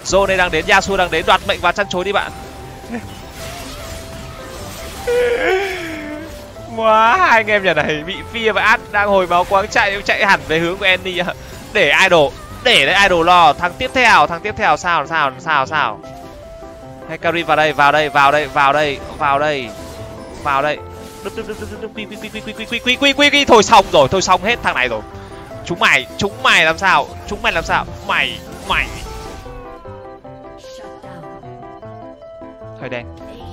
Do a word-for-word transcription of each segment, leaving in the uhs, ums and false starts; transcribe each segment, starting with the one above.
Zone này đang đến, Yasuo đang đến, đoạt mệnh và chăn chối đi bạn. Quá hai anh em nhà này bị Fear và Ad đang hồi máu quáng chạy chạy hẳn về hướng của Annie. Để idol, để đấy idol lo. Thằng tiếp theo, thằng tiếp theo sao sao sao sao. Hekarim vào đây, vào đây, vào đây, vào đây, vào đây, vào đây. Đứt đứt đứt đứt đứt quy quy quy quy quy quy quy quy quy quy thôi xong rồi, thôi xong hết thằng này rồi. Chúng mày, chúng mày làm sao? Chúng mày làm sao? Mày, mày. Hơi đen.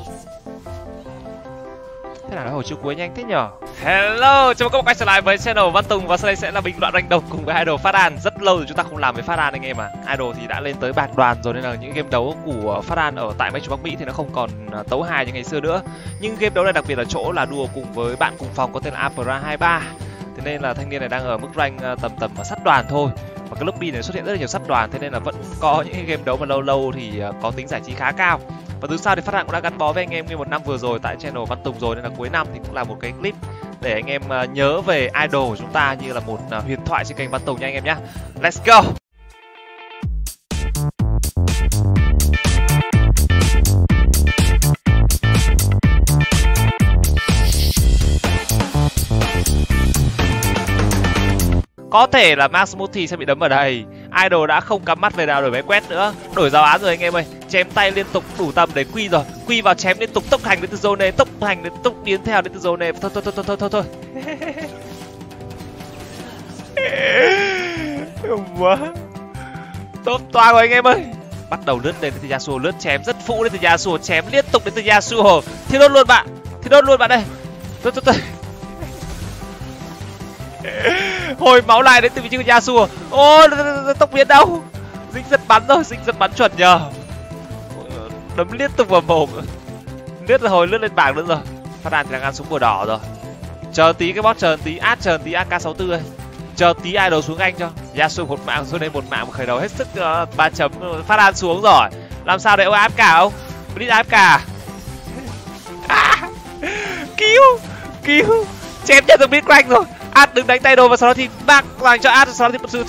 Thế nào nó hồi chiều cuối nhanh thế nhở? Hello, chào mừng các bạn quay trở lại với channel Văn Tùng và sau đây sẽ là bình luận rank đồng cùng với idol Phát An. Rất lâu rồi chúng ta không làm với Phát An anh em à. Idol thì đã lên tới bạc đoàn rồi nên là những game đấu của Phát An ở tại Metro Bắc Mỹ thì nó không còn tấu hài như ngày xưa nữa. Nhưng game đấu này đặc biệt là chỗ là đua cùng với bạn cùng phòng có tên là Apra hai ba. Thế nên là thanh niên này đang ở mức rank tầm tầm sắt đoàn thôi. Và cái lobby này xuất hiện rất là nhiều sắt đoàn, thế nên là vẫn có những game đấu mà lâu lâu thì có tính giải trí khá cao. Và từ sau thì Phát An cũng đã gắn bó với anh em nguyên một năm vừa rồi tại channel Văn Tùng rồi, nên là cuối năm thì cũng là một cái clip để anh em nhớ về idol của chúng ta như là một huyền thoại trên kênh Văn Tùng nha anh em nhé. Let's go. Có thể là Max Smoothie sẽ bị đấm ở đây. Idol đã không cắm mắt về nào đổi máy quét nữa. Đổi giáo án rồi anh em ơi. Chém tay liên tục đủ tầm để quy rồi. Quy vào chém liên tục, tốc hành đến từ zone này, tốc hành đến tốc biến theo đến từ zone này. Thôi thôi thôi thôi thôi thôi. Quá. Tốt toa rồi anh em ơi. Bắt đầu lướt lên từ Yasuo, lướt chém rất phụ đến từ Yasuo, chém liên tục đến từ Yasuo. Thì đốt luôn bạn. Thì đốt luôn bạn đây. Thôi thôi thôi. Hồi máu lại đến từ vị trí của Yasuo. Ô, tốc biến đâu? Dính giật bắn rồi, dính giật bắn chuẩn nhờ. Đấm liên tục vào mồm. Lướt rồi, hồi lướt lên bảng nữa rồi. Phát An thì đang ăn súng bùa đỏ rồi. Chờ tí cái boss, chờ tí Ad, chờ tí a ca sáu tư ơi. Chờ tí idol xuống anh cho. Yasuo một mạng rồi nên một mạng khởi đầu hết sức uh, ba chấm. Phát An xuống rồi. Làm sao để ông áp cả không? Blitz áp cả. À, cứu, cứu. Chém nhận được Blitz rank rồi. Ad đừng đánh tay đồ và sau đó thì bác dành cho Ad, sau đó thì một sự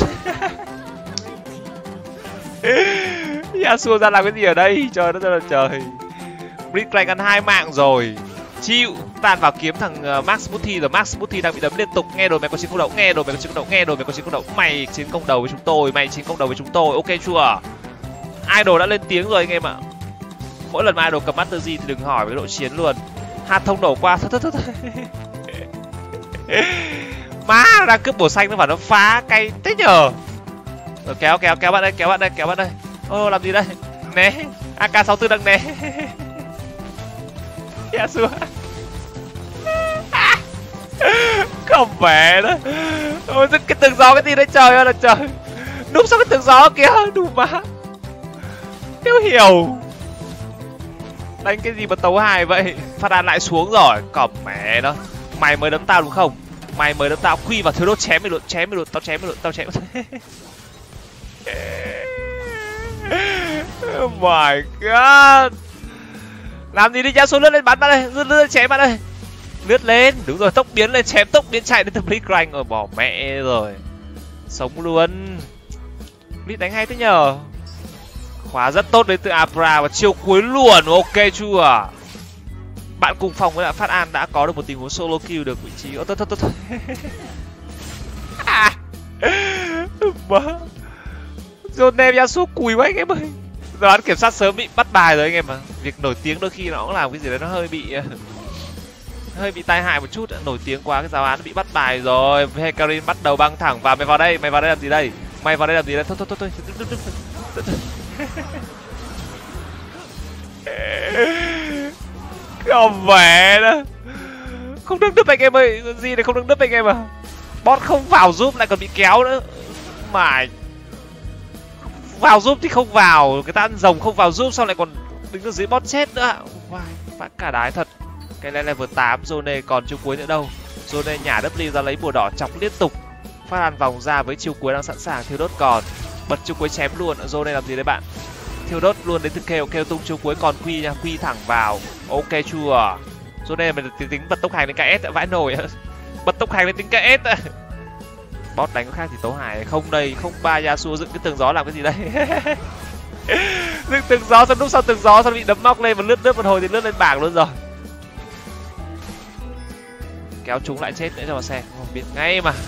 Yasuo ra làm cái gì ở đây? Trời đất ơi trời. Blitz rank ăn hai mạng rồi. Chịu, tàn vào kiếm thằng uh, Max Smoothie rồi. Max Smoothie đang bị đấm liên tục. Nghe rồi mày có chiến công đầu, nghe rồi mày có chiến công đầu, nghe rồi mày có chiến công đầu. Mày chiến công đầu với chúng tôi, mày chiến công đầu với chúng tôi. Ok chưa? Idol đã lên tiếng rồi anh em ạ. Mỗi lần mà Idol cầm Master G thì đừng hỏi với độ chiến luôn. Hạt thông đổ qua. Thôi thôi thôi. Má nó đang cướp bổ xanh nó vào nó phá cay thế nhờ. Rồi kéo kéo kéo bạn đây, kéo bạn đây, kéo bạn đây. Ô làm gì đây? Né. a ca sáu tư đang né. Yasuo. Không vẻ đó. Ôi cái tường gió cái gì đấy trời ơi là trời. Núp sau cái tường gió kìa, đủ má. Thiếu hiểu. Đánh cái gì mà tấu hài vậy? Phát An lại xuống rồi, cỏm mẹ đó. Mày mới đấm tao đúng không? Mày mới đấm tao, quy vào thiếu đốt chém mày luôn, chém mày luôn, tao chém mày luôn, tao chém. Oh my god. Làm gì đi, Yasuo lướt lên bắn bạn đây, lướt lên chém bạn đây. Lướt lên, đúng rồi, tốc biến lên chém, tốc biến chạy đến từ Blitz rank rồi, bỏ mẹ rồi. Sống luôn. Blitz đánh hay thế nhờ. Khóa rất tốt đến từ Apra và chiêu cuối luôn, ok chưa? Bạn cùng phòng với lại Phát An đã có được một tình huống solo kill được vị trí. Ô thôi thôi thôi thôi. À. Má. Zone Yasuo cùi quá anh em ơi. Giờ hắn kiểm soát sớm bị bắt bài rồi anh em ạ. Việc nổi tiếng đôi khi nó cũng làm cái gì đấy nó hơi bị hơi bị tai hại một chút. Nổi tiếng quá cái giáo án bị bắt bài rồi. Hekarim bắt đầu băng thẳng vào. Mày vào đây, mày vào đây làm gì đây? Mày vào đây làm gì đây? Thôi thôi thôi thôi. Không vẻ đó. Không đứng đứt anh em ơi. Gì này không đứng đứt anh em à? Bot không vào giúp lại còn bị kéo nữa. Mày vào giúp thì không vào, cái ta ăn rồng không vào giúp, sau lại còn đứng ở dưới bot chết nữa. Vai vãi cả đái thật. Cái này level tám, Zone còn chiêu cuối nữa đâu. Zone nhả W ra lấy bùa đỏ chọc liên tục. Phát An vòng ra với chiêu cuối đang sẵn sàng, thiêu đốt còn bật chiêu cuối chém luôn. Zone làm gì đấy bạn? Thiêu đốt luôn đến từ kêu kêu tung chiêu cuối còn quy nha, quy thẳng vào. Ok chưa? Zone mình tính, tính bật tốc hành lên ca ét vãi nổi. Bật tốc hành lên tính ca ét. Bot đánh có khác thì tấu hài không đây, không ba Yasuo dựng cái tường gió làm cái gì đây? Dừng từng gió xong lúc sau từng gió xong bị đấm móc lên và lướt lướt một hồi thì lướt lên bảng luôn rồi. Kéo chúng lại chết nữa cho mà xem, không biết ngay mà.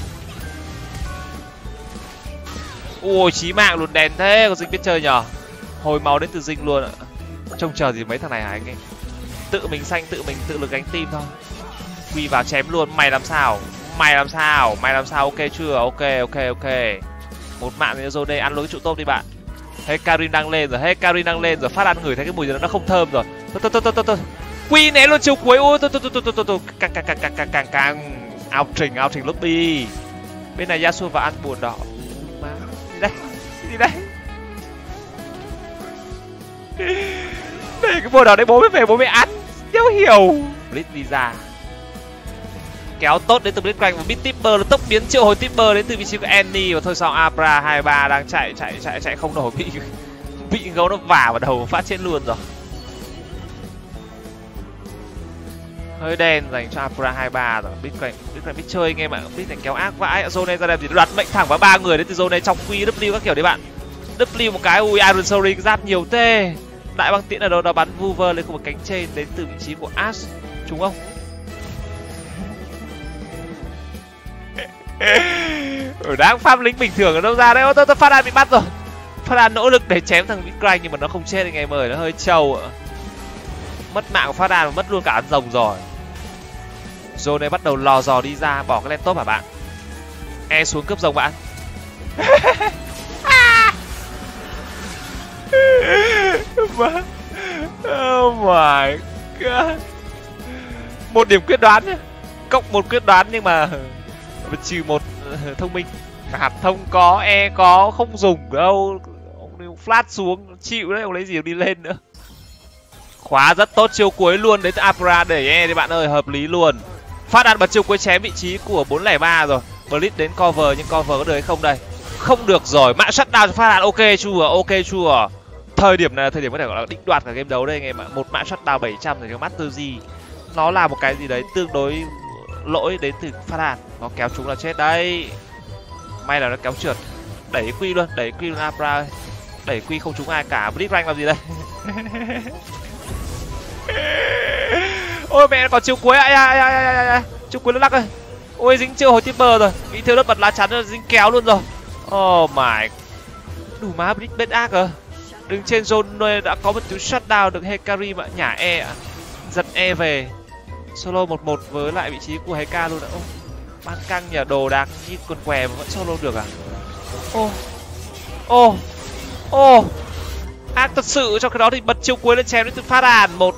Ui chí mạng luôn, đèn thế, có Dinh biết chơi nhờ. Hồi máu đến từ Dinh luôn ạ. Trông chờ gì mấy thằng này hả anh em? Tự mình xanh, tự mình tự lực gánh team thôi. Quy vào chém luôn, mày làm sao? Mày làm sao? Mày làm sao? Ok chưa? Ok ok ok. Một mạng thì rồi đây, ăn lối trụ tôm đi bạn. Hecarim đang lên rồi, Hecarim đang lên rồi, Phát ăn ngửi thấy cái mùi gì nó không thơm rồi. Thôi thôi thôi thôi thôi. Quy né luôn chiều cuối. Ôi thôi thôi thôi thôi thôi thôi. Càng càng càng càng càng càng càng ao trình ao trình lobby. Bên này Yasuo và ăn buồn đỏ. Má, đi đây. Đi đây. Đây cái buồn đỏ đấy bố mới về bố mới ăn. Đéo hiểu. Blitz đi ra. Kéo tốt đến từ Blitzcrank và Bit Tipper nó tốc biến triệu hồi Tipper đến từ vị trí của Annie và thôi xong Abra hai ba đang chạy chạy chạy chạy không nổi, bị bị gấu nó vả vào đầu phát chết luôn rồi. Hơi đen dành cho Abra hai ba rồi. Blitzcrank Blitzcrank biết chơi anh em ạ. Blitz này kéo ác vãi. Zone này ra đây thì đoạt mệnh thẳng vào ba người đến từ zone này trong quy W các kiểu đấy bạn. W một cái ui Iron Soaring giáp nhiều tê. Đại băng tiễn ở đâu đó bắn Vuver lên khu vực cánh trên đến từ vị trí của Ash. Trúng không? Ở đang farm lính bình thường ở đâu ra đấy. Ô tôi tôi Phát An bị bắt rồi. Phát An nỗ lực để chém thằng Blitzcrank nhưng mà nó không chết anh em ơi, nó hơi trâu ạ. Mất mạng của Phát An và mất luôn cả ăn rồng rồi. Zone này bắt đầu lò dò đi ra, bỏ cái lên top hả bạn? E xuống cướp rồng bạn. Oh my god. Một điểm quyết đoán nhá. Cộng một quyết đoán nhưng mà trừ một thông minh. Hạt thông có, E có, không dùng đâu. Ông flash xuống, chịu đấy, ông lấy gì đi lên nữa. Khóa rất tốt chiêu cuối luôn đến từ Abra để E đi bạn ơi, hợp lý luôn. Phát An bật chiêu cuối chém vị trí của bốn không ba rồi. Blitz đến cover nhưng cover có được hay không đây? Không được rồi, mạng shutdown cho Phát An, ok chưa? Ok chưa? Thời điểm này là thời điểm có thể gọi là định đoạt cả game đấu đây anh em ạ. Một mạng shutdown bảy trăm thì cái Master G nó là một cái gì đấy tương đối lỗi đến từ Phát An. Nó kéo chúng là chết đấy. May là nó kéo trượt. Đẩy Quy luôn, đẩy Quy luôn Abra ơi. Đẩy Quy không trúng ai cả. Blitzcrank làm gì đây? Ôi mẹ còn chiêu cuối ai ai ai ai ai. Chiêu cuối nó lắc ơi. Ôi dính chiêu hồi Tipper rồi. Bị thiêu đất bật lá chắn rồi, dính kéo luôn rồi. Oh my. Đủ má Blitz bet ác à. Đứng trên zone đã có một tiếng shutdown được Hecarim ạ, nhả E ạ. Giật E về. Solo một một với lại vị trí của Heka luôn ạ. Ô, ban căng nhờ đồ đạc như con què mà vẫn solo được à? Ô, ô, ô, ác thật sự. Trong cái đó thì bật chiêu cuối lên chém đến từ Phát An một.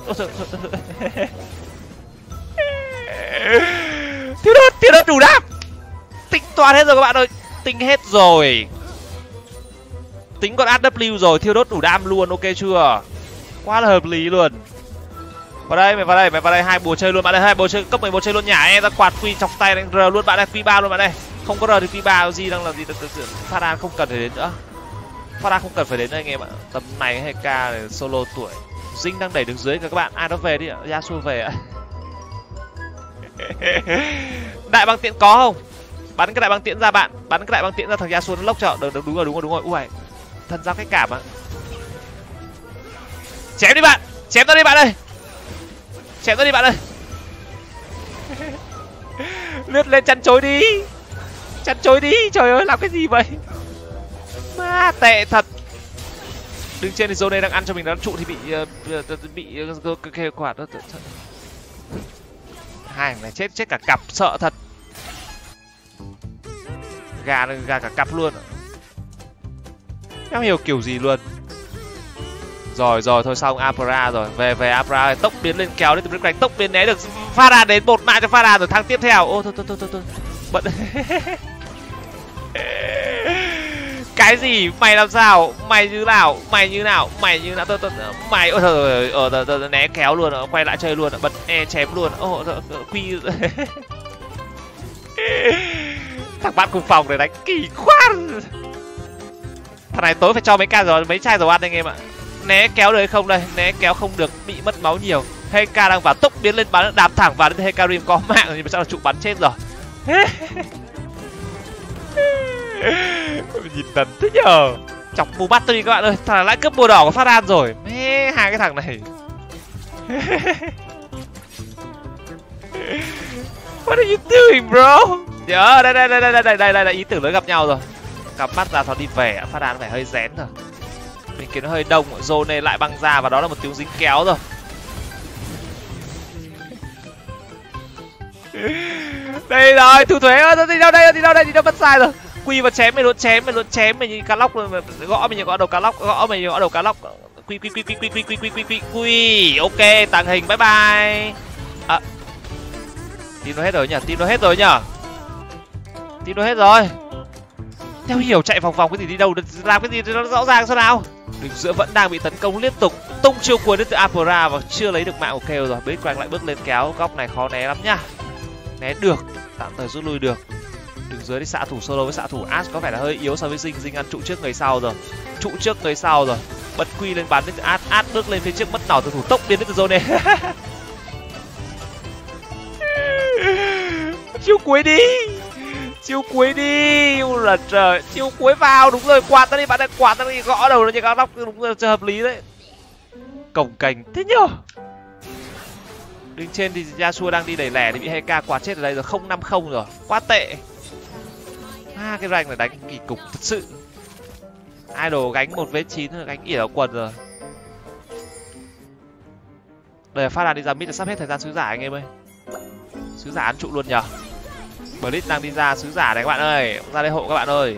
Thiếu đốt, thiếu đốt đủ đáp. Tính toán hết rồi các bạn ơi, tính hết rồi. Tính con a vê rồi, thiêu đốt đủ đam luôn, ok chưa? Quá là hợp lý luôn. Vào đây, mày vào đây, mày vào đây, hai bùa chơi luôn bạn ơi, hai bùa chơi cấp mười một chơi luôn, nhả E ra quạt Quy chọc tay đánh R luôn bạn ơi, Q ba luôn bạn ơi. Không có R thì Q ba gì đang làm gì, Phát An không cần phải đến nữa. Phát An không cần phải đến nữa anh em ạ. Tầm này hai k này solo tuổi. Dinh đang đẩy đứng dưới các bạn, ai đó về đi ạ, Yasuo về ạ. Đại băng tiễn có không? Bắn cái đại băng tiễn ra bạn, bắn cái đại băng tiễn ra thằng Yasuo nó lốc cho. Được, đúng rồi, đúng rồi, đúng rồi. Ui, thân giao cách cảm ạ. Chém đi bạn, chém ra đi bạn ơi. Chém ra đi bạn ơi. Lướt lên chăn chối đi. Chăn chối đi, trời ơi làm cái gì vậy? Ma tệ thật. Đứng trên thì zone này đang ăn cho mình đá trụ thì bị bị kêu quạt đó. Hai này chết chết cả cặp, sợ thật. Gà gà cả cặp luôn. Không hiểu kiểu gì luôn. Rồi rồi thôi xong Abra rồi, về về Abra tốc biến lên kéo đến từ Blitzcrank, tốc biến né được Phát An đến một mạng cho Phát An rồi thắng tiếp theo. Ô thôi thôi thôi thôi, thôi. Bận. Cái gì? Mày làm sao? Mày như nào? Mày như nào? Mày như nào? Tôi tôi mày ôi trời ơi, ờ tôi né kéo luôn, quay lại chơi luôn, bật E chém luôn. Ô Quy. Thằng bạn cùng phòng để đánh kỳ khoan. Thằng này tối phải cho mấy ca rồi mấy chai dầu ăn anh em ạ. Né kéo được hay không đây? Né kéo không được, bị mất máu nhiều. Heka đang vào tốc biến lên bắn đạp thẳng vào đến Hecarim có mạng rồi nhưng mà sao là trụ bắn chết rồi. Nhìn đần thế nhờ. Chọc bù battery các bạn ơi, thằng này lại cướp bùa đỏ của Phát An rồi. Mê hai cái thằng này. What are you doing bro? Nhớ đây đây đây đây đây đây đây là ý tưởng lớn gặp nhau rồi. Cắm mắt ra thằng đi về, Phát An phải hơi rén rồi. Mình kiến nó hơi đông, zone này lại băng ra và đó là một tiếng dính kéo rồi. Đây rồi, thu thuế ơi, đi đâu đây, đi đâu đây, đi đâu mất sai rồi. Quy và chém mày luôn, chém mày luôn, chém mày như cá lóc rồi, gõ mày như gõ đầu cá lóc, gõ mày như gõ đầu cá lóc. Quy quy quy quy quy quy quy quy quy quy quy. Ok, tàng hình, bye bye. À, team nó hết rồi nhỉ, team nó hết rồi nhỉ. Team nó hết rồi. Theo hiểu chạy vòng vòng cái gì đi đâu, làm cái gì cho nó rõ ràng sao nào. Đường giữa vẫn đang bị tấn công liên tục, tung chiêu cuối đến từ Apora và chưa lấy được mạng của Kale rồi. Bên quanh lại bước lên kéo, góc này khó né lắm nhá. Né được, tạm thời rút lui được. Đường dưới đi xạ thủ solo với xạ thủ Ash có vẻ là hơi yếu so với Dinh. Dinh ăn trụ trước người sau rồi, trụ trước người sau rồi. Bật Quy lên bắn đến từ Ash, Ash bước lên phía trước mất nỏ từ thủ tốc biến đến từ zone này. Chiêu cuối đi, chiêu cuối đi, là trời, chiêu cuối vào, đúng rồi, quạt ta đi bạn ơi, quạt ta đi, gõ đầu nó như các lóc, đúng rồi, chưa hợp lý đấy. Cổng cành thế nhở. Đứng trên thì Yasuo đang đi đẩy lẻ thì bị Heka quạt chết ở đây rồi, không năm không rồi, quá tệ. À, cái rank này đánh kỳ cục thật sự. Idol gánh một vế chín gánh ỉa ở quần rồi. Đây là Phát An đi ra mid là sắp hết thời gian sứ giả anh em ơi. Sứ giả ăn trụ luôn nhở. Blitz đang đi ra sứ giả này các bạn ơi, ra đây hộ các bạn ơi.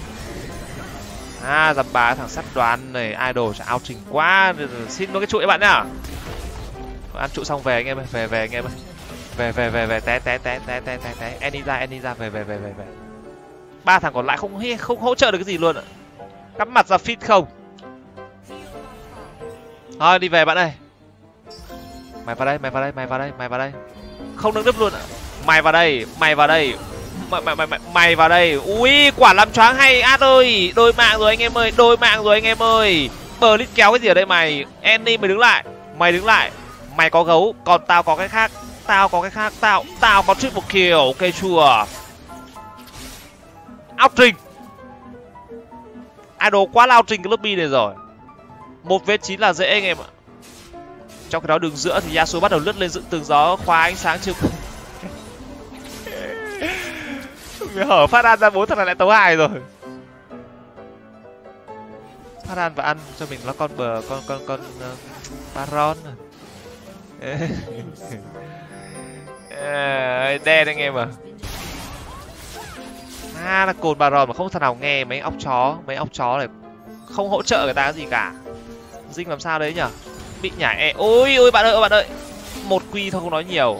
À, dầm bà thằng sắt đoán này, Idol chả ao trình quá, xin một cái trụ các bạn nhá. Ăn trụ xong về anh em ơi, về về anh em ơi. Về về về về té té té té té té té. Annie ra, Annie ra, về về về về về. Ba thằng còn lại không không hỗ trợ được cái gì luôn ạ. Cắm mặt ra fit không. Thôi đi về bạn ơi. Mày vào đây, mày vào đây, mày vào đây, mày vào đây. Không đứng đứt luôn ạ. Mày vào đây, mày vào đây. Mày mày mày mày vào đây. Ui, quả làm choáng hay Ad ơi. Đôi mạng rồi anh em ơi, đôi mạng rồi anh em ơi. Bờ lít kéo cái gì ở đây mày? Annie mày đứng lại. Mày đứng lại. Mày có gấu, còn tao có cái khác. Tao có cái khác, tao tao có triple kill, ok chưa? Out trình. Idol quá lao trình cái lobby này rồi. Một vết chín là dễ anh em ạ. Trong cái đó đường giữa thì Yasuo bắt đầu lướt lên dựng tường gió khóa ánh sáng chưa. Hở Phát An ra bốn thằng này lại tấu hài rồi. Phát An và ăn cho mình là con bờ con con con uh, Baron. À, đen anh em à. À, là cồn Baron mà không thằng nào nghe. Mấy óc chó, mấy óc chó này không hỗ trợ người ta cái gì cả. Dinh làm sao đấy nhở? Bị nhảy e. Ôi ôi bạn ơi, ôi bạn ơi. Một quy thôi không nói nhiều.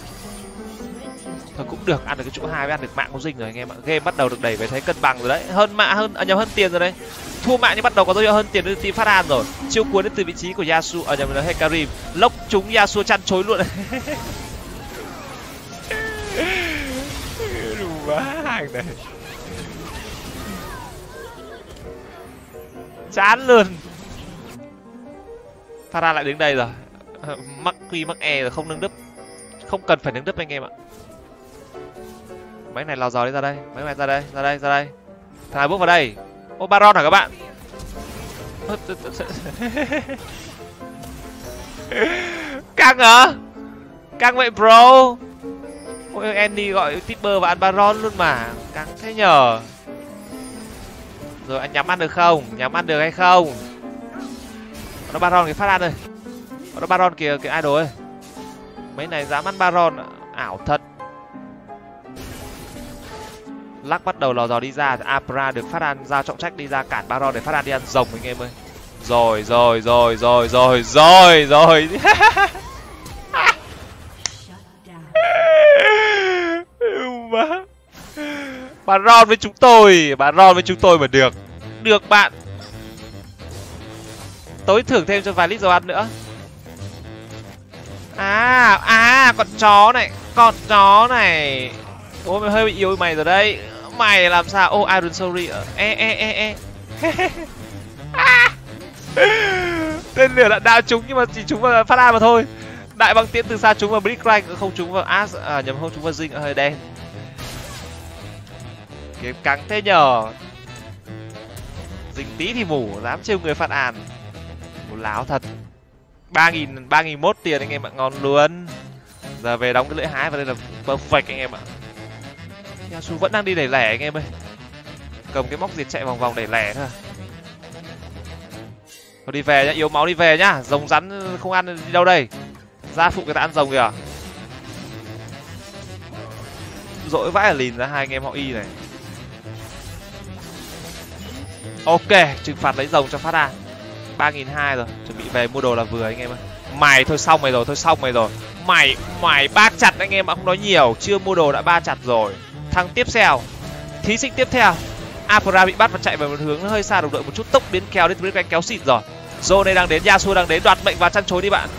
Thôi cũng được, ăn được cái chỗ hai với ăn được mạng của Dinh rồi anh em ạ. Game bắt đầu được đẩy về thấy cân bằng rồi đấy. Hơn mạng hơn à, nhầm hơn tiền rồi đấy. Thua mạng nhưng bắt đầu có dấu hiệu hơn tiền đến team Phát An rồi. Chiêu cuối đến từ vị trí của Yasuo ở à, nhầm là Hekarim. Lốc chúng Yasuo chăn chối luôn. Đủ má hàng này. Chán luôn. Phát An lại đứng đây rồi. Mắc quy mắc e rồi, không nâng đứt. Không cần phải nâng đứt anh em ạ. Mấy này lò dò đi ra đây, mấy này ra đây, ra đây, ra đây. Thằng này bước vào đây. Ô Baron hả các bạn? Căng hả? Căng vậy bro. Ôi Andy gọi tipper và ăn Baron luôn mà. Căng thế nhờ. Rồi anh nhắm ăn được không? Nhắm ăn được hay không? Nó Baron cái Phát An ơi. Nó Baron kìa, cái idol ơi. Mấy này dám ăn Baron ảo thật. Lắc bắt đầu lò dò đi ra, Apra được Phát An giao trọng trách đi ra cản Baron để Phát An đi ăn rồng anh em ơi. Rồi rồi rồi rồi rồi rồi rồi. Baron với chúng tôi, Baron với chúng tôi mà được. Được bạn. Tối thưởng thêm cho vài lít dầu ăn nữa. À, à, con chó này, con chó này. Ôi mày hơi bị yếu mày rồi đấy. Mày làm sao? Ô, oh, Iron Sorry. E, e, e, e. Tên lửa đạn đạo trúng nhưng mà chỉ trúng vào Phát An mà thôi. Đại băng tiễn từ xa trúng vào Brick Rank, không trúng vào As, à nhầm không trúng vào Dinh, hơi đen. Kiếm căng thế nhờ. dính tí thì mủ, dám trêu người Phát An. Một láo thật. ba nghìn ba nghìn mốt tiền anh em ạ, ngon luôn. Giờ về đóng cái lưỡi hái vào đây là perfect anh em ạ. Yasuo vẫn đang đi đẩy lẻ anh em ơi. Cầm cái móc diệt chạy vòng vòng đẩy lẻ thôi. Thôi đi về nhá, yếu máu đi về nhá. Rồng rắn không ăn đi đâu đây. Gia phụ người ta ăn rồng kìa. Dỗi vãi là lìn ra hai anh em họ y này. Ok, trừng phạt lấy rồng cho Phát An. ba nghìn hai rồi, chuẩn bị về mua đồ là vừa anh em ơi. Mày thôi xong mày rồi, thôi xong mày rồi. Mày mày ba chặt anh em ạ, không nói nhiều, chưa mua đồ đã ba chặt rồi. Thằng tiếp theo, thí sinh tiếp theo. Apra bị bắt và chạy về một hướng nó hơi xa, đồng đội một chút tốc biến kéo đến biến kéo xịt rồi. Zone này đang đến, Yasuo đang đến, đoạt mệnh và chăn chối đi bạn.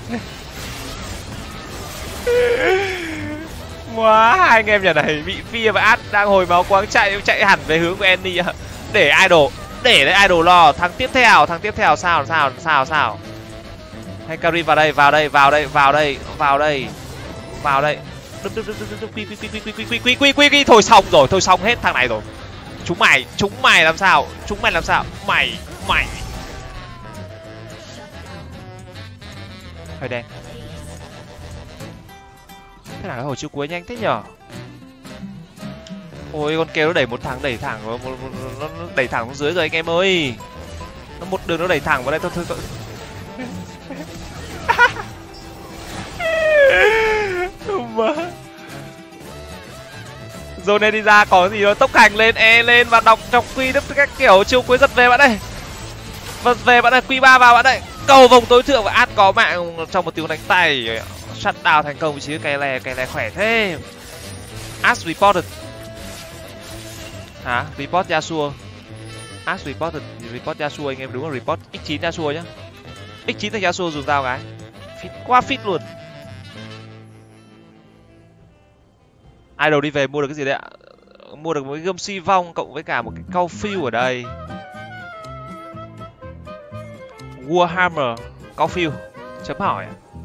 Quá hai anh em nhà này bị Fia và Ad đang hồi máu quáng chạy chạy hẳn về hướng của Annie. Để idol, để đấy idol lo. Thằng tiếp theo, thằng tiếp theo sao sao sao sao. Hekari vào đây, vào đây, vào đây, vào đây, vào đây, vào đây. Đứt đứt đứt đứt quy quy quy quy quy quy quy quy quy quy thôi xong rồi, thôi xong hết thằng này rồi. Chúng mày, chúng mày làm sao? Chúng mày làm sao? Mày, mày. Hơi đen. Thế nào cái hồi chiêu cuối nhanh thế nhở? Ôi con kêu nó đẩy một thằng đẩy thẳng nó, nó đẩy thẳng xuống dưới rồi anh em ơi. Nó một đường nó đẩy thẳng vào đây thôi thôi. thôi. Rồi này đi ra có gì đó, tốc hành lên E lên và đọc trong quy đức các kiểu chiêu cuối giật về bạn ơi. Giật về bạn ơi, quy ba vào bạn ơi. Cầu vòng tối thượng và Ad có mạng trong một tiếng đánh tay. Shut down thành công vị trí cây lè, cây lè khỏe thế. As reported. Hả? Report Yasuo. As reported, report Yasuo anh em, đúng là report x chín Yasuo nhá. x chín thì Yasuo dùng tao cái. Fit quá fit luôn. Idol đi về mua được cái gì đấy ạ? Mua được một cái gươm si vong cộng với cả một cái câu phiêu ở đây. Warhammer câu phiêu chấm hỏi.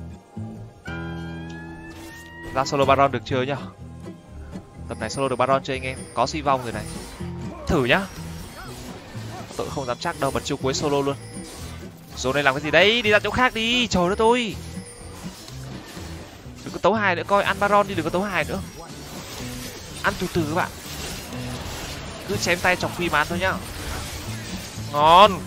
Ra solo Baron được chưa nhá? Tập này solo được Baron chưa anh em? Có si vong rồi này. Thử nhá. Tôi không dám chắc đâu, bật chiêu cuối solo luôn. Rồi này làm cái gì đấy? Đi ra chỗ khác đi, trời đất ơi. Đừng có tấu hài nữa, coi ăn Baron đi, đừng có tấu hài nữa. Ăn từ từ các bạn. Cứ chém tay chọc quy mán thôi nhá. Ngon.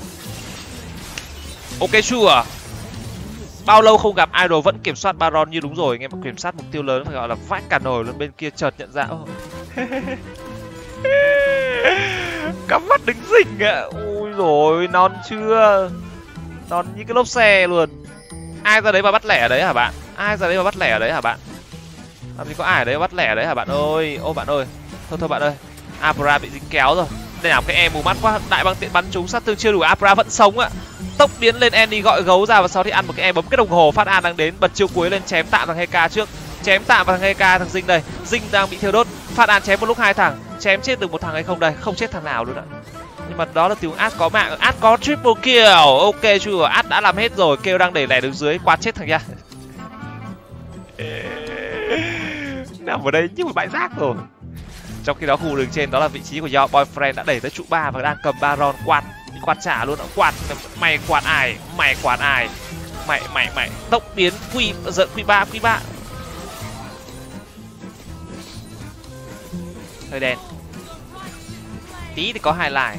Ok chưa? Bao lâu không gặp idol vẫn kiểm soát Baron như đúng rồi anh em, kiểm soát mục tiêu lớn phải gọi là vãi cả nồi luôn. Bên kia chợt nhận ra. Cắm mắt đứng rình ạ. Ôi rồi non chưa? Non như cái lốp xe luôn. Ai ra đấy mà bắt lẻ ở đấy hả bạn? Ai ra đấy mà bắt lẻ ở đấy hả bạn? Làm gì có ai ở đấy bắt lẻ ở đấy hả bạn ơi? Ô bạn ơi. Thôi thôi bạn ơi. Apra bị dính kéo rồi. Đây làm cái em mù mắt quá, đại băng tiện bắn trúng sát thương chưa đủ. Apra vẫn sống ạ. Tốc biến lên Annie gọi gấu ra và sau thì ăn một cái em bấm cái đồng hồ. Phát An đang đến, bật chiêu cuối lên chém tạm thằng Heka trước. Chém tạm vào thằng Heka, thằng Dinh đây. Dinh đang bị thiêu đốt. Phát An chém một lúc hai thằng. Chém chết được một thằng hay không đây? Không chết thằng nào luôn ạ. Nhưng mà đó là tiếng Ad có mạng, Ad có triple kill. Ok chưa? Ad đã làm hết rồi, kêu đang để lẻ đứng dưới, quát chết thằng nha. Nằm ở đây như một bãi rác rồi. Trong khi đó khu đường trên đó là vị trí của Your Boyfriend đã đẩy tới trụ ba và đang cầm Baron quạt, quạt trả luôn, quạt. Mày quạt ai? Mày quạt ai? Mày mày mày tốc biến quy giận quy ba quy ba. Hơi đen. Tí thì có hai lại.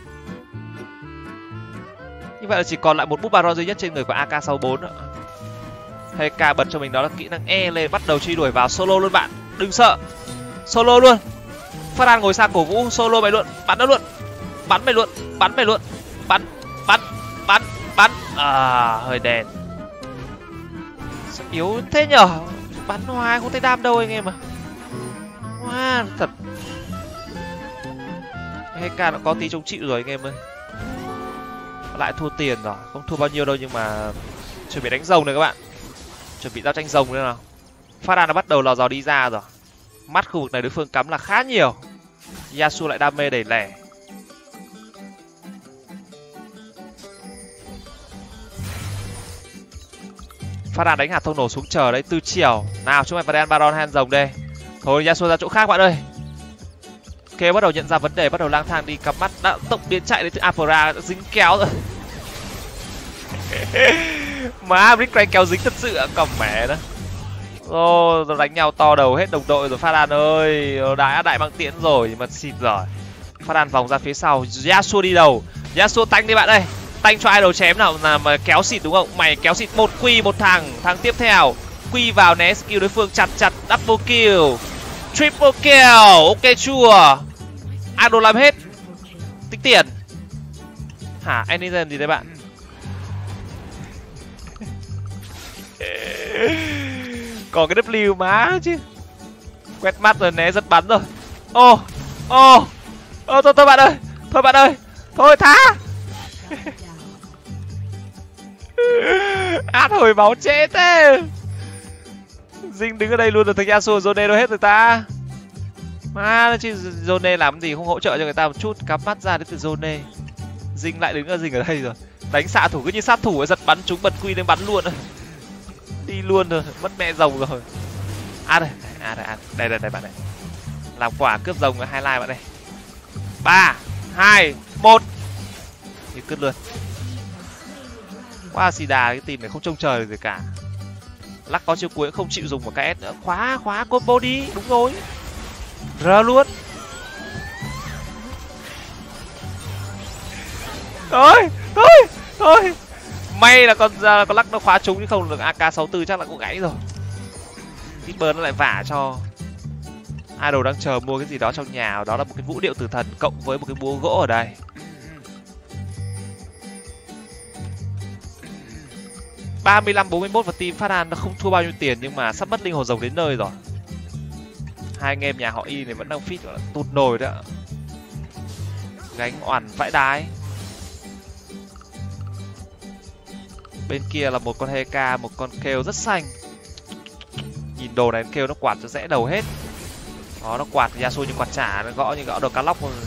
Như vậy là chỉ còn lại một bút Baron duy nhất trên người của A K sáu bốn nữa. Heka bật cho mình đó là kỹ năng E lên, bắt đầu truy đuổi vào solo luôn bạn. Đừng sợ. Solo luôn. Phát An ngồi sang cổ vũ, solo mày luôn, bắn nó luôn. Bắn mày luôn, bắn mày luôn. Bắn, bắn, bắn, bắn. À, hơi đèn. Sao yếu thế nhở? Bắn hoài không thấy đam đâu anh em à. Wow, thật. Heka nó có tí chống chịu rồi anh em ơi. Lại thua tiền rồi, không thua bao nhiêu đâu nhưng mà chuẩn bị đánh rồng này các bạn. Chuẩn bị giao tranh rồng nữa nào. Phát An nó bắt đầu lò dò đi ra rồi. Mắt khu vực này đối phương cắm là khá nhiều. Yasuo lại đam mê đẩy lẻ. Phát An đánh hạt thông nổ xuống chờ đấy, từ chiều. Nào chúng mày vào đây ăn Baron hay ăn rồng đây. Thôi Yasuo ra chỗ khác bạn ơi. Kêu bắt đầu nhận ra vấn đề, bắt đầu lang thang đi, cắm mắt đã tốc biến chạy đến từ Apora, đã dính kéo rồi. Má Blitzcrank kéo dính thật sự ạ, cầm mẹ đó. Ô, rồi đánh nhau to đầu hết đồng đội rồi Phát Đan ơi, đã đại băng tiễn rồi mà xịt rồi. Phát Đan vòng ra phía sau, Yasuo đi đầu, Yasuo tanh đi bạn ơi, tanh cho idol chém nào là mà kéo xịt đúng không? Mày kéo xịt một quy một thằng, thằng tiếp theo quy vào né skill đối phương chặt chặt double kill, triple kill, ok chưa? Idol làm hết, tính tiền. Hả, Anyzen gì đấy bạn? Còn cái W má chứ. Quét mắt rồi né rất bắn rồi. Ô, ô, ô, thôi thôi bạn ơi, thôi bạn ơi, thôi thả. Át hồi máu trễ thế. Dinh đứng ở đây luôn rồi, thằng Yasuo Zone đâu hết rồi ta. Má chứ Zone làm gì không hỗ trợ cho người ta một chút, cắm mắt ra đến từ Zone. Dinh lại đứng ở Dinh ở đây rồi. Đánh xạ thủ cứ như sát thủ ấy, giật bắn chúng bật quy lên bắn luôn rồi. Đi luôn rồi, mất mẹ rồng rồi. À đây, à đây, à, đây, đây, đây bạn này. Làm quả cướp rồng ở highlight bạn này. Ba, hai, một. Thì cướp luôn. Qua Sida cái team này không trông chờ được gì cả. Lắc có chiêu cuối không chịu dùng một cái S nữa. Khóa, khóa combo đi, đúng rồi. R luôn. Thôi, thôi, thôi. May là con con lắc nó khóa trúng chứ không được A K sáu tư chắc là cũng gãy rồi. Keeper nó lại vả cho. Idol đang chờ mua cái gì đó trong nhà, đó là một cái vũ điệu tử thần cộng với một cái búa gỗ ở đây. ba mươi lăm bốn mươi mốt và team Phát Đan nó không thua bao nhiêu tiền nhưng mà sắp mất linh hồn rồng đến nơi rồi. Hai anh em nhà họ Y này vẫn đang fit tụt nồi đấy ạ. Gánh oằn vãi đái. Bên kia là một con Heka, một con kêu rất xanh. Nhìn đồ này kêu nó quạt cho rẽ đầu hết. Đó, nó quạt Yasuo như quạt chả, nó gõ như gõ đầu cá lóc rồi.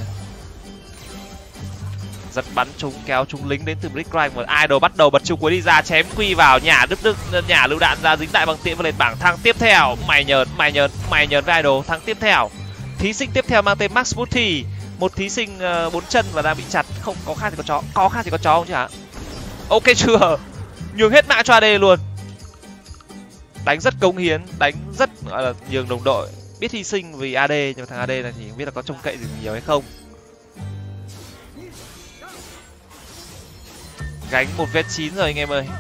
Giật bắn chúng, kéo chúng lính đến từ Blitzcrank. Và idol bắt đầu bật chiêu cuối đi ra, chém quy vào, nhả đứt đứt nhả lựu đạn ra, dính đại bằng tiện và lên bảng thang tiếp theo. Mày nhờn, mày nhờn, mày nhờn với idol. Thang tiếp theo, thí sinh tiếp theo mang tên Max Booty, một thí sinh uh, bốn chân và đang bị chặt. Không có khác thì có chó, có khác thì có chó không chứ hả? Ok chưa? Nhường hết mạng cho a đê luôn. Đánh rất cống hiến, đánh rất gọi là nhường đồng đội, biết hy sinh vì a đê, nhưng mà thằng a đê này thì không biết là có trông cậy gì nhiều hay không. Gánh một vết chín rồi anh em ơi.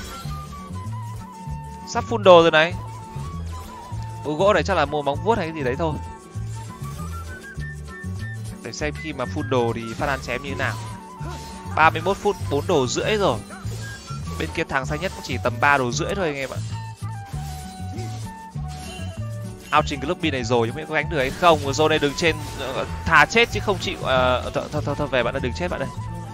Sắp full đồ rồi này. Búa gỗ này chắc là mua móng vuốt hay cái gì đấy thôi. Để xem khi mà full đồ thì Phát Đan chém như thế nào. ba mươi mốt phút, bốn đồ rưỡi rồi. Bên kia thằng xanh nhất cũng chỉ tầm ba đồ rưỡi thôi anh em ạ. Ao trình cái lúc bi này rồi không biết có gánh được hay không. Zone này đứng trên thà chết chứ không chịu. Uh, thôi, thôi, thôi, thôi về bạn ơi, đừng chết bạn ơi.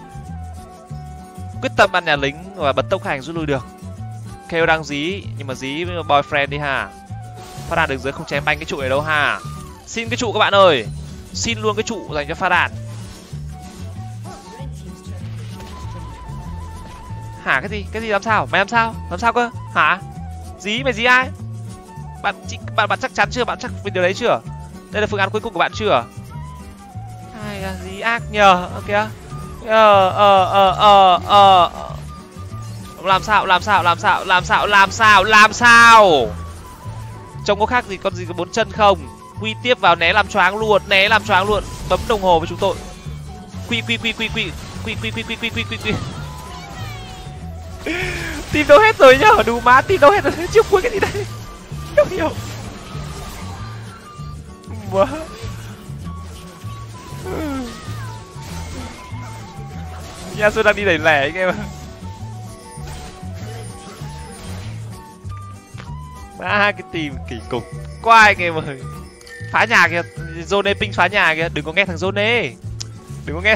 Quyết tâm ăn nhà lính và bật tốc hành rút lui được. Kêu đang dí nhưng mà dí với boyfriend đi ha. Phát Đan đứng dưới không chém banh cái trụ này đâu ha. Xin cái trụ các bạn ơi, xin luôn cái trụ dành cho Phát Đan. Hả, cái gì cái gì làm sao mày làm sao làm sao cơ hả? Dí mày dí ai? Bạn bạn bạn chắc chắn chưa? Bạn chắc về điều đấy chưa? Đây là phương án cuối cùng của bạn chưa? Ai à, dí ác nhờ kìa. Ờ ờ ờ ờ ờ làm sao làm sao làm sao làm sao làm sao làm sao trông có khác gì con gì có bốn chân không? Quy tiếp vào né làm choáng luôn, né làm choáng luôn, bấm đồng hồ với chúng tôi. Quy quy quy quy quy quy quy quy quy quy quy quy quy Team đâu hết rồi nhá, đủ má, team đâu hết rồi. Chiêu cuối cái gì đây? Không hiểu. Quá. Yasuo đang đi đẩy lẻ anh em. Ba cái team kỳ cục quá anh em ơi. Phá nhà kìa, Zone ping phá nhà kìa, đừng có nghe thằng Zone. Đừng có nghe.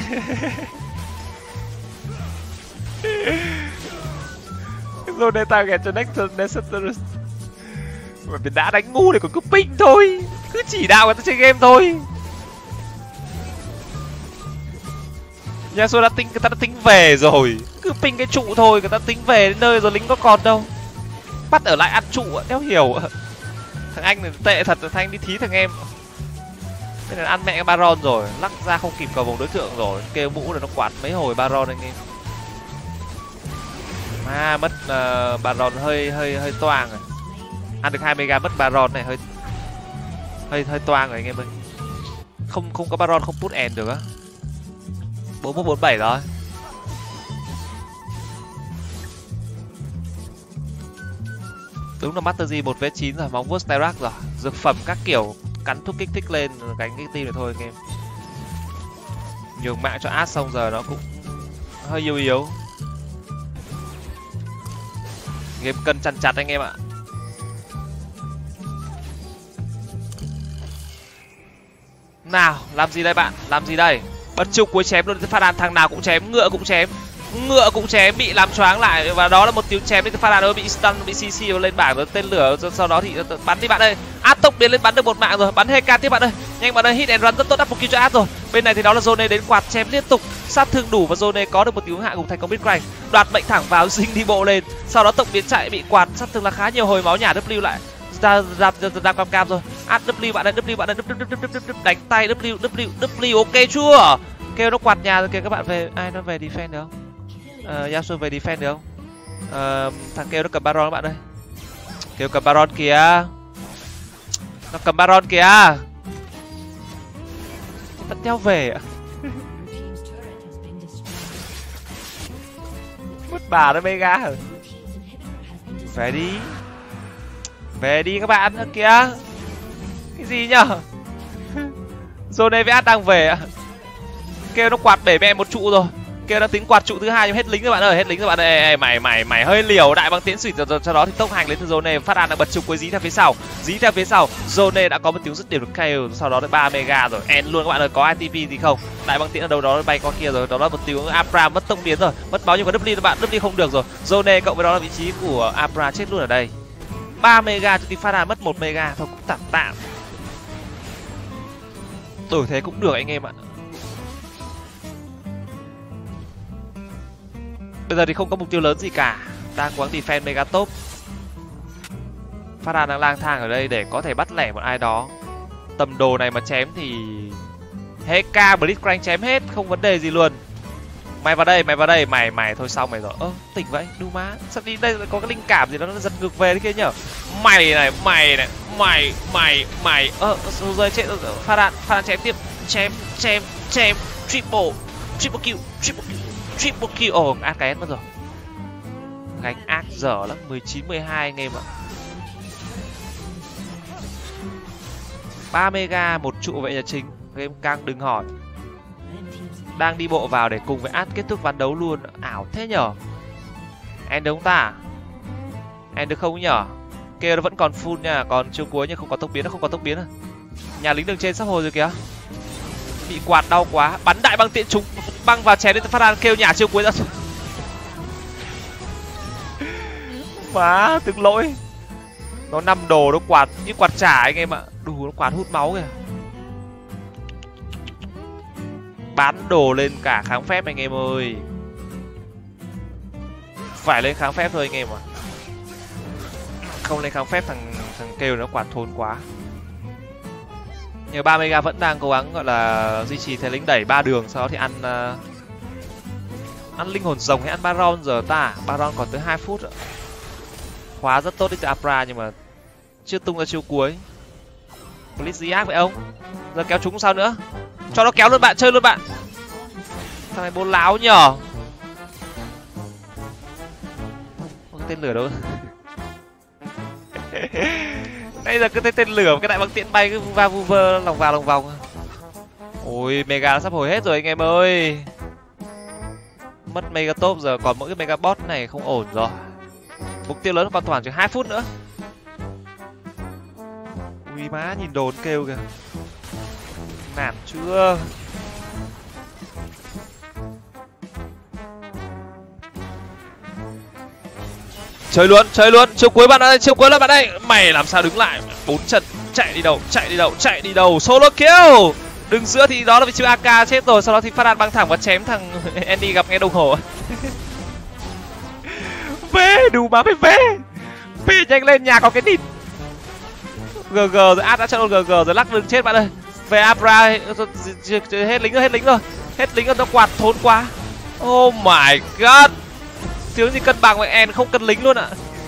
Zone tao ghét cho Nexus Nexus. Mà mình đã đánh ngu thì còn cứ ping thôi, cứ chỉ đạo người ta chơi game thôi. Yasuo đã tính, người ta đã tính về rồi, cứ ping cái trụ thôi, người ta tính về đến nơi rồi, lính có còn đâu. Bắt ở lại ăn trụ, đéo hiểu. Thằng anh này tệ thật, thằng anh đi thí thằng em. Thế là ăn mẹ cái Baron rồi, lắc ra không kịp cầu vòng đối tượng rồi, kêu mũ là nó quạt mấy hồi Baron anh em. À mất uh, Baron hơi hơi hơi toang rồi. Ăn được hai mega mất Baron này hơi hơi hơi toang rồi anh em ơi. Không không có Baron không put end được á. bốn một bốn bảy rồi. Đúng là Master G một vs chín rồi, móng vuốt Styrax rồi, dược phẩm các kiểu cắn thuốc kích thích lên cánh cái team này thôi anh em. Nhường mạng cho Ad xong giờ nó cũng hơi yếu yếu. Game cân chăn chặt anh em ạ. Nào, làm gì đây bạn? Làm gì đây? Bật trục cuối chém luôn, phát đàn thằng nào cũng chém, ngựa cũng chém. Ngựa cũng chém, bị làm choáng lại và đó là một tiếng chém đến phát đàn ơi, bị stun, bị xê xê lên bảng rồi tên lửa, sau đó thì bắn đi bạn ơi. Ad tốc biến lên bắn được một mạng rồi, bắn Heka tiếp bạn ơi. Nhanh bạn ơi, hit and run rất tốt, đắp một kill cho Ad rồi. Bên này thì đó là Zone đến quạt chém liên tục, sát thương đủ và Zone có được một tiếng hạ cùng thành công Bitcoin. Đoạt mệnh thẳng vào dính đi bộ lên, sau đó tốc biến chạy bị quạt, sát thương là khá nhiều hồi máu nhả W lại. Ra ra ra cam cam rồi. Ad W bạn ơi, W bạn ơi, đánh tay W W W ok chưa? Kêu nó quạt nhà rồi kìa các bạn, về ai nó về defend được không? Uh, Yasuo về defend được không? Uh, thằng kêu nó cầm Baron các bạn ơi. Kêu cầm Baron kìa. Nó cầm Baron kìa. Vẫn đeo về ạ. Mất bà nó mega hả? Về đi. Về đi các bạn ơ kìa. Cái gì nhở? Zone với Ad đang về ạ. Kêu nó quạt bể mẹ một trụ rồi. Kêu nó tính quạt trụ thứ hai nhưng hết lính các bạn ơi, hết lính các bạn ơi. Ê, mày mày mày hơi liều, đại băng tiễn xuyệt rồi, sau đó thì tốc hành lên từ Zone, phát đàn đang bật trục với dí theo phía sau, dí theo phía sau. Zone đã có một tiếng dứt điểm được K R, sau đó tới ba mega rồi, end luôn các bạn ơi, có i tê pê gì không? Đại băng tiễn ở đâu đó bay qua kia rồi, đó là một tiếng Abra mất tông biến rồi, mất máu nhưng mà W các bạn, W không được rồi. Zone cộng với đó là vị trí của Abra chết luôn ở đây. ba mega cho team phát đàn mất một mega thôi, cũng tạm tạm. Đổi thế cũng được anh em ạ. Bây giờ thì không có mục tiêu lớn gì cả, đang cố gắng defend mega top. Phát đàn đang lang thang ở đây để có thể bắt lẻ một ai đó. Tầm đồ này mà chém thì Heka Blitzcrank chém hết, không vấn đề gì luôn. Mày vào đây, mày vào đây, mày mày thôi xong mày rồi. Ơ, tỉnh vậy, đu má. Sao đi đây có cái linh cảm gì đó nó giật ngược về thế kia nhở? Mày này, mày này, mày, mày, mày. Ơ, rồi chết rồi, phát đàn, phát đàn chém tiếp, chém, chém, chém, triple, triple kill, triple kill. Triple kill. Ồ, oh, ác cái mất rồi. Gánh ác dở lắm, mười chín mười hai anh em ạ. ba mega một trụ vậy là chính. Game căng đừng hỏi. Đang đi bộ vào để cùng với Ad kết thúc ván đấu luôn. Ảo thế nhở? End được không ta? End được không nhở? Kêu nó vẫn còn full nha, còn chiêu cuối nhưng không có tốc biến, nó không có tốc biến à. Nhà lính đường trên sắp hồi rồi kìa. Bị quạt đau quá, bắn đại băng tiễn trúng băng vào chém đến phát đàn, kêu nhà chiêu cuối ra. Má từng lỗi. Nó năm đồ nó quạt như quạt trả anh em ạ. Đủ nó quạt hút máu kìa. Bán đồ lên cả kháng phép anh em ơi. Phải lên kháng phép thôi anh em ạ. Không lên kháng phép thằng thằng kêu nó quạt thốn quá. Nhưng ba mega vẫn đang cố gắng gọi là duy trì thế lính đẩy ba đường, sau đó thì ăn uh, ăn linh hồn rồng hay ăn Baron giờ ta. Baron còn tới hai phút ạ. Khóa rất tốt đi từ Abra nhưng mà chưa tung ra chiêu cuối. Blitziak vậy ông. Giờ kéo trúng sao nữa? Cho nó kéo luôn bạn, chơi luôn bạn. Thằng này bố láo nhở. Không có tên lửa đâu. Bây giờ cứ thấy tên lửa cái đại băng tiễn bay cứ va vu vơ lòng vào lòng vòng. Ôi mega nó sắp hồi hết rồi anh em ơi. Mất mega top giờ còn mỗi cái mega bot này không ổn rồi. Mục tiêu lớn còn toàn chừng hai phút nữa. Ui má nhìn đồn kêu kìa. Nản chưa? Chơi luôn, chơi luôn, chiều cuối bạn ơi, chiều cuối là bạn ơi. Mày làm sao đứng lại, bốn trận, chạy đi đâu, chạy đi đâu, chạy đi đâu, solo kill. Đứng giữa thì đó là vị trí a ca chết rồi, sau đó thì phát đạn băng thẳng và chém thằng Andy gặp nghe đồng hồ. Về, đủ má phải về. Về nhanh lên, nhà có cái địt. giê giê rồi, Ad đã cho giê giê rồi, lắc lưng chết bạn ơi. về Abra. Hết lính rồi, hết lính rồi, hết lính rồi, nó quạt thốn quá. Oh my god, thiếu gì cân bằng với En không cân lính luôn ạ.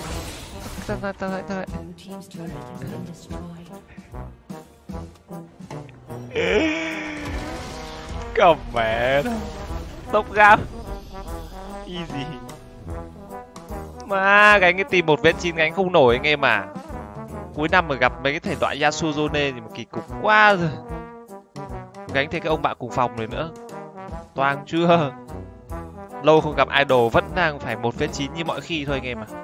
Cầm mẹ đó, tốc gam easy mà gánh cái team một vs chín gánh không nổi anh em à. Cuối năm mà gặp mấy cái thể loại Yasuzone thì mà kỳ cục quá rồi. Gánh thêm cái ông bạn cùng phòng này nữa, toang chưa. Lâu không gặp idol vẫn đang phải một vs chín như mọi khi thôi anh em à.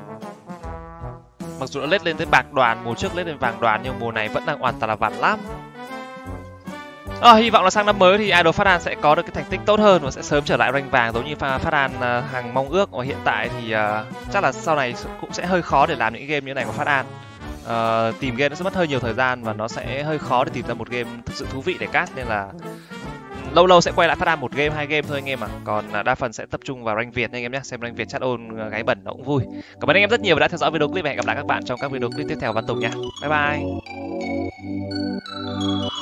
Mặc dù đã lết lên tới bạc đoàn, mùa trước lết lên vàng đoàn nhưng mùa này vẫn đang hoàn toàn là vặt lắm. À, hy vọng là sang năm mới thì idol Phát An sẽ có được cái thành tích tốt hơn và sẽ sớm trở lại rank vàng giống như Phát An uh, hằng mong ước. Và hiện tại thì uh, chắc là sau này cũng sẽ hơi khó để làm những game như này của Phát An. Uh, tìm game nó sẽ mất hơi nhiều thời gian và nó sẽ hơi khó để tìm ra một game thực sự thú vị để cast, nên là lâu lâu sẽ quay lại Phát An một game hai game thôi anh em ạ. À. Còn uh, đa phần sẽ tập trung vào rank Việt anh em nhé, xem rank Việt chat ôn uh, gái bẩn nó cũng vui. Cảm ơn anh em rất nhiều và đã theo dõi video clip và hẹn gặp lại các bạn trong các video clip tiếp theo Văn Tùng nha. Bye bye.